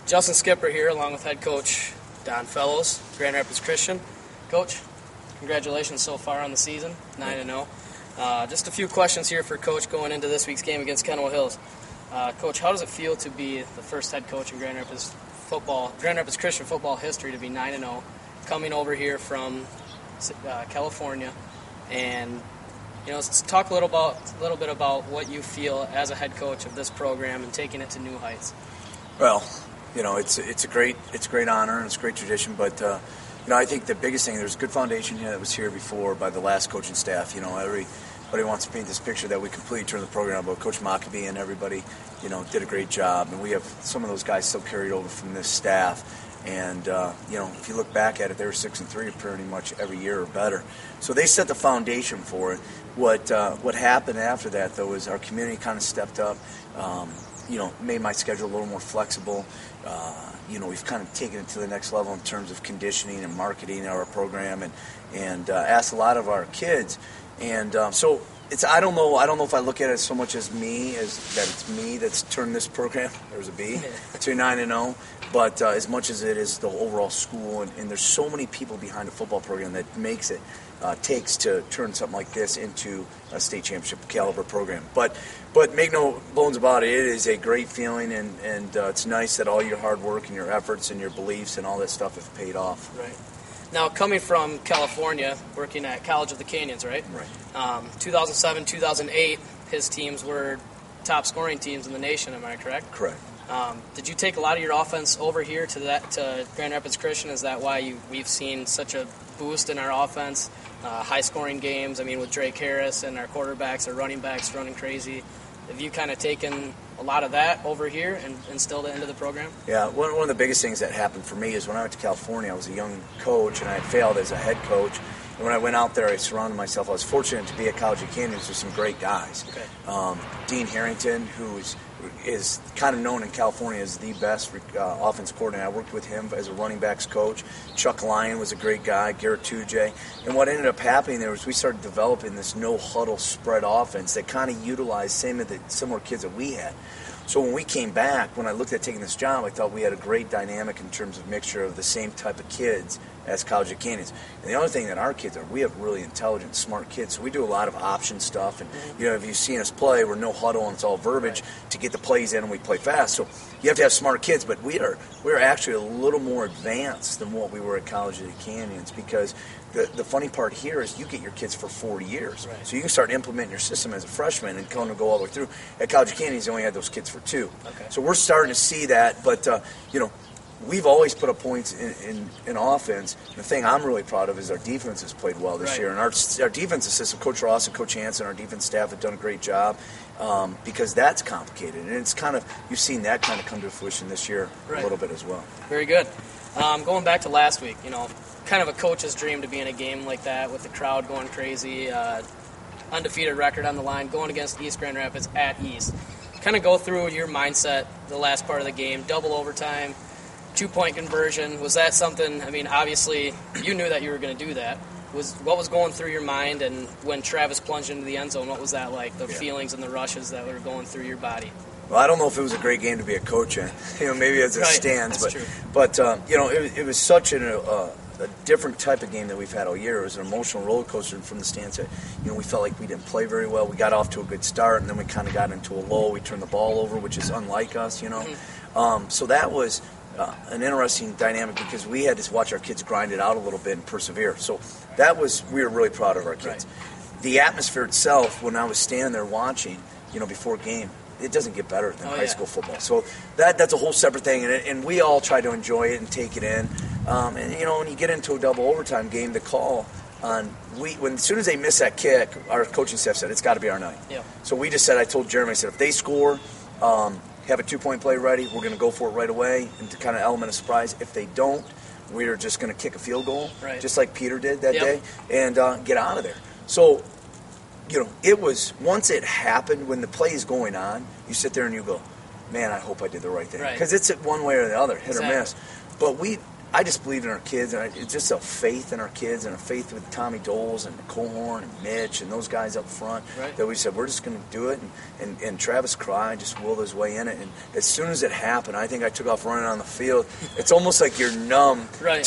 Justin Skipper here, along with head coach Don Fellows, Grand Rapids Christian. Coach, congratulations so far on the season, 9-0. Just a few questions here for Coach going into this week's game against Kenowa Hills. Coach, how does it feel to be the first head coach in Grand Rapids Christian football history to be 9-0, coming over here from California, and let's talk a little bit about what you feel as a head coach of this program and taking it to new heights. Well, it's a great honor and it's a great tradition, but I think the biggest thing, there's a good foundation here that was here before by the last coaching staff. Everybody wants to paint this picture that we completely turned the program, but Coach Mockabee and everybody, did a great job, and we have some of those guys still carried over from this staff. And if you look back at it, they were 6-3 pretty much every year or better. So they set the foundation for it. What happened after that, though, is our community kind of stepped up. Made my schedule a little more flexible. We've kind of taken it to the next level in terms of conditioning and marketing our program, and asked a lot of our kids. And so I don't know if I look at it so much as that it's me that's turned this program, there's a B, to 9-0, but as much as it is the overall school, and there's so many people behind a football program that takes to turn something like this into a state championship caliber program. But make no bones about it, it is a great feeling, and it's nice that all your hard work and your efforts and your beliefs and all that stuff have paid off. Right. Now, coming from California, working at College of the Canyons, right? Right. 2007, 2008, his teams were top scoring teams in the nation, am I correct? Correct. Did you take a lot of your offense over here to Grand Rapids Christian? Is that why we've seen such a boost in our offense? High-scoring games, with Drake Harris and our quarterbacks, our running backs running crazy. Have you kind of taken a lot of that over here and instilled it into the program? Yeah, one of the biggest things that happened for me is when I went to California, I was a young coach, and I had failed as a head coach. And when I went out there, I surrounded myself. I was fortunate to be at College of Canyons with some great guys. Okay. Dean Harrington, who is kind of known in California as the best offense coordinator. I worked with him as a running backs coach. Chuck Lyon was a great guy, Garrett Tujay. And what ended up happening there was we started developing this no-huddle spread offense that kind of utilized similar kids that we had. So when we came back, when I looked at taking this job, I thought we had a great dynamic in terms of mixture of the same type of kids as College of Canyons. And the other thing that our kids are, we have really intelligent, smart kids. So we do a lot of option stuff. And, if you've seen us play, we're no huddle and it's all verbiage to get the plays in and we play fast. So you have to have smart kids. But we're actually a little more advanced than what we were at College of the Canyons, because the funny part here is you get your kids for 4 years. Right. So you can start implementing your system as a freshman and kind of go all the way through. At College of Canyons, you only had those kids for 2. Okay. So we're starting to see that. But, we've always put up points in offense. The thing I'm really proud of is our defense has played well this year. And our defensive system, Coach Ross and Coach Hansen, our defense staff have done a great job, because that's complicated. And it's you've seen that kind of come to fruition this year a little bit as well. Very good. Going back to last week, kind of a coach's dream to be in a game like that with the crowd going crazy, undefeated record on the line, going against East Grand Rapids at East. Kind of go through your mindset the last part of the game, double overtime, 2-point conversion. Was that something, obviously you knew that you were going to do that. What was going through your mind, and when Travis plunged into the end zone, what was that like, the feelings and the rushes that were going through your body? Well, I don't know if it was a great game to be a coach in, maybe as it stands, that's true. But it was such a different type of game that we've had all year. It was an emotional roller coaster from the stance that, we felt like we didn't play very well. We got off to a good start, and then we kind of got into a lull. We turned the ball over, which is unlike us, So that was an interesting dynamic, because we had to watch our kids grind it out a little bit and persevere. So we were really proud of our kids. Right. The atmosphere itself, when I was standing there watching, before game, it doesn't get better than high school football. So that's a whole separate thing, and we all try to enjoy it and take it in. When you get into a double overtime game, the call on as soon as they miss that kick, our coaching staff said it's got to be our night. Yeah. So we just said, I told Jeremy, I said, if they score, have a 2-point play ready, we're going to go for it right away, and to kind of element of surprise. If they don't, we're just going to kick a field goal, just like Peter did that day, and get out of there. So, it was, once it happened, when the play is going on, you sit there and you go, man, I hope I did the right thing. Because it's one way or the other, hit or miss. But I just believe in our kids, and it's just a faith in our kids and a faith with Tommy Doles and Cole Horn and Mitch and those guys up front that we said we're just going to do it. And Travis Cry just willed his way in it. And as soon as it happened, I think I took off running on the field. It's almost like you're numb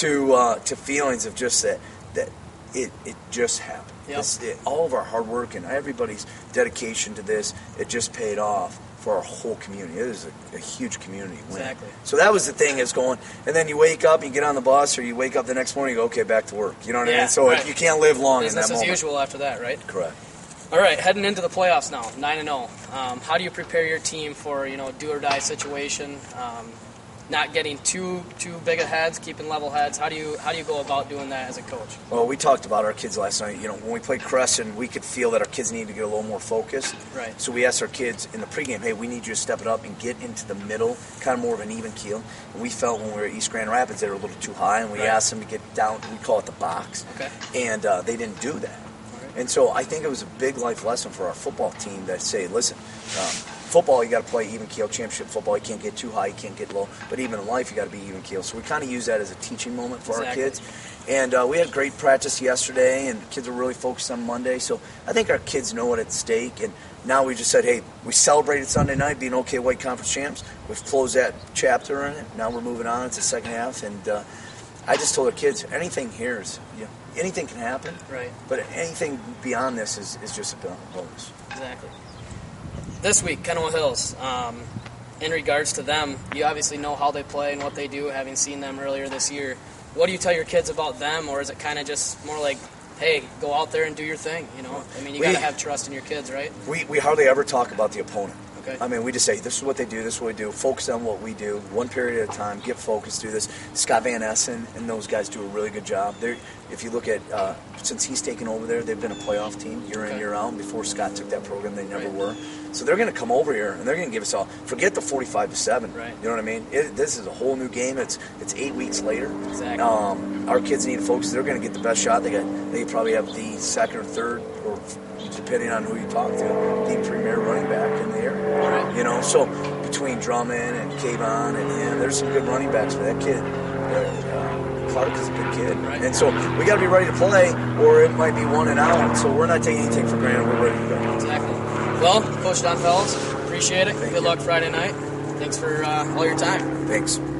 to feelings of just that it just happened. Yep. All of our hard work and everybody's dedication to this, it just paid off for our whole community. It is a huge community win. Exactly. So that was the thing is going, and then you wake up, you get on the bus, or you wake up the next morning, you go, okay, back to work. You know what I mean? So you can't live long Business in that moment. Business as usual after that, right? Correct. All right, heading into the playoffs now, 9-0. How do you prepare your team for do or die situation? Not getting too big of heads, keeping level heads. How do you go about doing that as a coach? Well, we talked about our kids last night. When we played Crescent, we could feel that our kids needed to get a little more focused. Right. So we asked our kids in the pregame, hey, we need you to step it up and get into the middle, kind of more of an even keel. And we felt when we were at East Grand Rapids, they were a little too high, and we asked them to get down, we call it the box. Okay. And they didn't do that. And so I think it was a big life lesson for our football team that say, listen, football, you got to play even keel, championship football. You can't get too high, you can't get low. But even in life, you got to be even keel. So we kind of use that as a teaching moment for our kids. And we had great practice yesterday, and the kids were really focused on Monday. So I think our kids know what's at stake. And now we just said, hey, we celebrated Sunday night being OK White Conference champs. We've closed that chapter in it. Now we're moving on. It's the second half. And I just told our kids, anything here is, anything can happen. Right. But anything beyond this is just a bonus. Exactly. This week, Kennewill Hills. In regards to them, you obviously know how they play and what they do, having seen them earlier this year. What do you tell your kids about them, or is it kind of just more like, hey, go out there and do your thing? I mean, you got to have trust in your kids, right? We hardly ever talk about the opponent. Okay. I mean, we just say, this is what they do, this is what we do. Focus on what we do, one period at a time, get focused, do this. Scott Van Essen and those guys do a really good job. If you look at, since he's taken over there, they've been a playoff team year in, year out. Before Scott took that program, they never were. So they're going to come over here, and they're going to give us all, forget the 45-7. Right. You know what I mean? This is a whole new game. It's 8 weeks later. Exactly. Our kids need to focus. They're going to get the best shot. They probably have the second or third, or depending on who you talk to, the premier running back in the area. All right. So between Drummond and Kayvon and him, there's some good running backs for that kid. Clark is a good kid. Right. And so we got to be ready to play, or it might be one and out. So we're not taking anything for granted. We're ready to go. Exactly. Well, Coach Don Fellows, appreciate it. Thank Good you. luck Friday night. Thanks for all your time. Thanks.